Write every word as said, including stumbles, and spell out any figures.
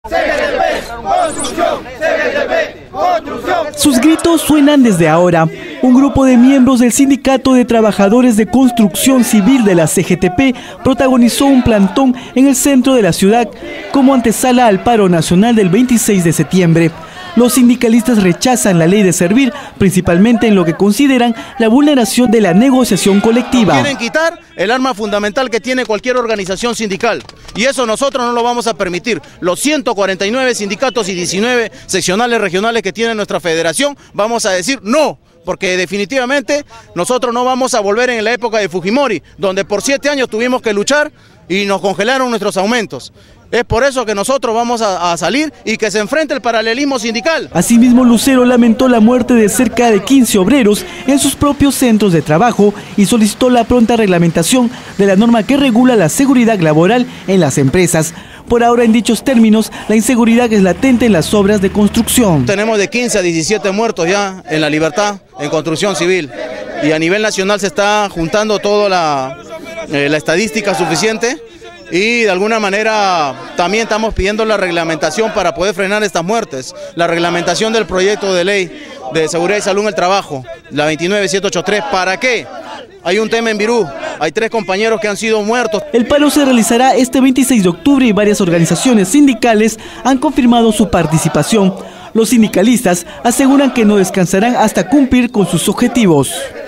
C G T P, construcción, C G T P, construcción. Sus gritos suenan desde ahora. Un grupo de miembros del Sindicato de Trabajadores de Construcción Civil de la C G T P protagonizó un plantón en el centro de la ciudad como antesala al paro nacional del veintiséis de septiembre. Los sindicalistas rechazan la ley de servir, principalmente en lo que consideran la vulneración de la negociación colectiva. Quieren quitar el arma fundamental que tiene cualquier organización sindical, y eso nosotros no lo vamos a permitir. Los ciento cuarenta y nueve sindicatos y diecinueve seccionales regionales que tiene nuestra federación, vamos a decir no, porque definitivamente nosotros no vamos a volver en la época de Fujimori, donde por siete años tuvimos que luchar y nos congelaron nuestros aumentos. Es por eso que nosotros vamos a, a salir y que se enfrente el paralelismo sindical. Asimismo, Lucero lamentó la muerte de cerca de quince obreros en sus propios centros de trabajo y solicitó la pronta reglamentación de la norma que regula la seguridad laboral en las empresas. Por ahora, en dichos términos, la inseguridad es latente en las obras de construcción. Tenemos de quince a diecisiete muertos ya en La Libertad, en construcción civil. Y a nivel nacional se está juntando toda la, eh, la estadística suficiente. Y de alguna manera también estamos pidiendo la reglamentación para poder frenar estas muertes. La reglamentación del proyecto de ley de seguridad y salud en el trabajo, la veintinueve mil setecientos ochenta y tres. ¿Para qué? Hay un tema en Virú, hay tres compañeros que han sido muertos. El paro se realizará este veintiséis de octubre y varias organizaciones sindicales han confirmado su participación. Los sindicalistas aseguran que no descansarán hasta cumplir con sus objetivos.